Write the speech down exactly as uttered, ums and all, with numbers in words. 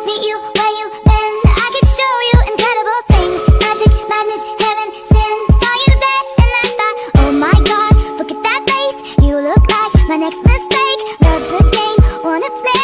meet you where you been. I could show you incredible things. Magic, madness, heaven, sin. Saw you there and I thought, oh my god, look at that face. You look like my next mistake. Love's a game, wanna play.